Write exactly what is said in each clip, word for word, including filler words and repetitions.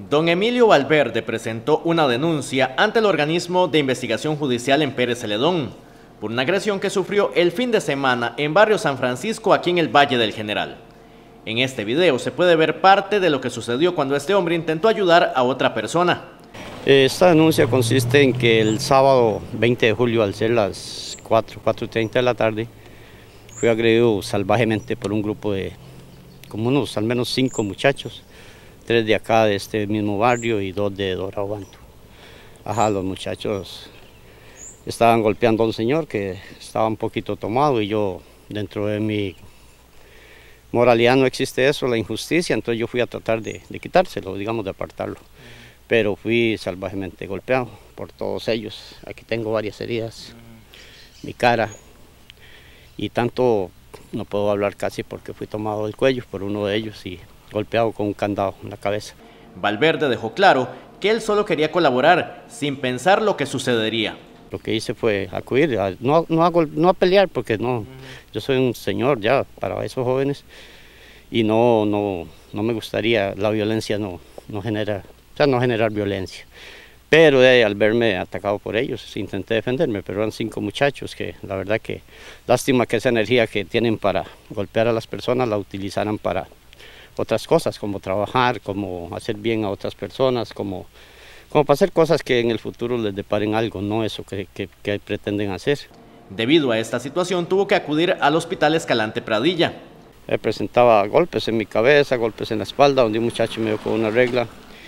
Don Emilio Valverde presentó una denuncia ante el organismo de investigación judicial en Pérez Celedón por una agresión que sufrió el fin de semana en barrio San Francisco, aquí en el Valle del General. En este video se puede ver parte de lo que sucedió cuando este hombre intentó ayudar a otra persona. Esta denuncia consiste en que el sábado veinte de julio, al ser las cuatro, cuatro y treinta de la tarde, fui agredido salvajemente por un grupo de como unos al menos cinco muchachos, tres de acá de este mismo barrio y dos de Dorado Banto. Ajá, los muchachos estaban golpeando a un señor que estaba un poquito tomado y yo, dentro de mi moralidad no existe eso, la injusticia, entonces yo fui a tratar de, de quitárselo, digamos, de apartarlo. Pero fui salvajemente golpeado por todos ellos. Aquí tengo varias heridas, mi cara, y tanto no puedo hablar casi porque fui tomado del cuello por uno de ellos y golpeado con un candado en la cabeza. Valverde dejó claro que él solo quería colaborar, sin pensar lo que sucedería. Lo que hice fue acudir, a, no, no, a, no a pelear, porque no, yo soy un señor ya para esos jóvenes y no, no, no me gustaría, la violencia no, no genera, o sea, no generar violencia. Pero eh, al verme atacado por ellos, intenté defenderme, pero eran cinco muchachos que la verdad que lástima que esa energía que tienen para golpear a las personas la utilizaran para otras cosas, como trabajar, como hacer bien a otras personas, como, como para hacer cosas que en el futuro les deparen algo, no eso que, que, que pretenden hacer. Debido a esta situación tuvo que acudir al Hospital Escalante Pradilla. Me presentaba golpes en mi cabeza, golpes en la espalda, donde un muchacho me dio con una regla.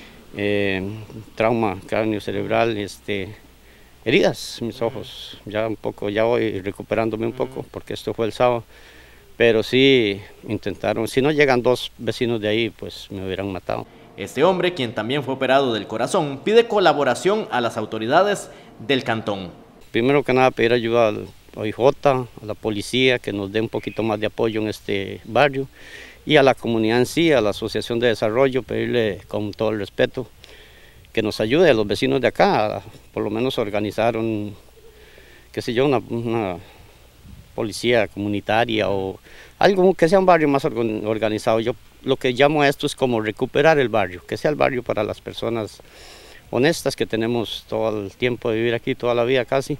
Eh, trauma cráneo cerebral, este, heridas en mis ojos, ya un poco, ya voy recuperándome un poco porque esto fue el sábado, pero sí intentaron, si no llegan dos vecinos de ahí, pues me hubieran matado. Este hombre, quien también fue operado del corazón, pide colaboración a las autoridades del cantón. Primero que nada pedir ayuda al O I J, a la policía, que nos dé un poquito más de apoyo en este barrio, y a la comunidad en sí, a la Asociación de Desarrollo, pedirle con todo el respeto que nos ayude a los vecinos de acá, a, por lo menos organizar un, qué sé yo, una, una policía comunitaria o algo que sea un barrio más organizado. Yo lo que llamo a esto es como recuperar el barrio, que sea el barrio para las personas honestas que tenemos todo el tiempo de vivir aquí, toda la vida casi,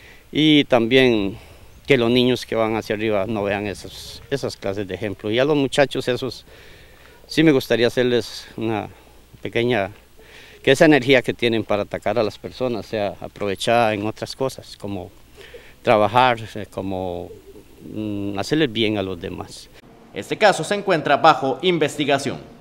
y también que los niños que van hacia arriba no vean esos, esas clases de ejemplo. Y a los muchachos esos, sí me gustaría hacerles una pequeña, que esa energía que tienen para atacar a las personas sea aprovechada en otras cosas, como trabajar, como mm, hacerles bien a los demás. Este caso se encuentra bajo investigación.